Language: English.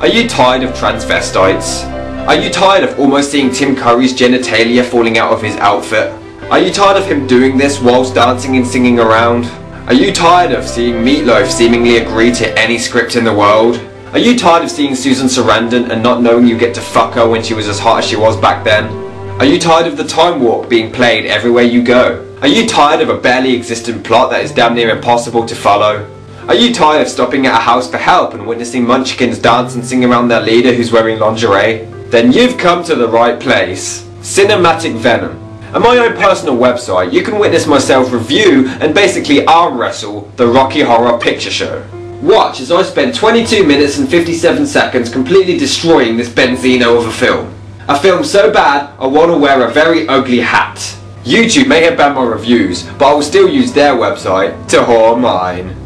Are you tired of transvestites? Are you tired of almost seeing Tim Curry's genitalia falling out of his outfit? Are you tired of him doing this whilst dancing and singing around? Are you tired of seeing Meatloaf seemingly agree to any script in the world? Are you tired of seeing Susan Sarandon and not knowing you get to fuck her when she was as hot as she was back then? Are you tired of the time warp being played everywhere you go? Are you tired of a barely existent plot that is damn near impossible to follow? Are you tired of stopping at a house for help and witnessing munchkins dance and sing around their leader who's wearing lingerie? Then you've come to the right place. Cinematic Venom. On my own personal website, you can witness myself review and basically arm wrestle the Rocky Horror Picture Show. Watch as I spend 22 minutes and 57 seconds completely destroying this Benzino of a film. A film so bad I want to wear a very ugly hat. YouTube may have banned my reviews, but I will still use their website to whore mine.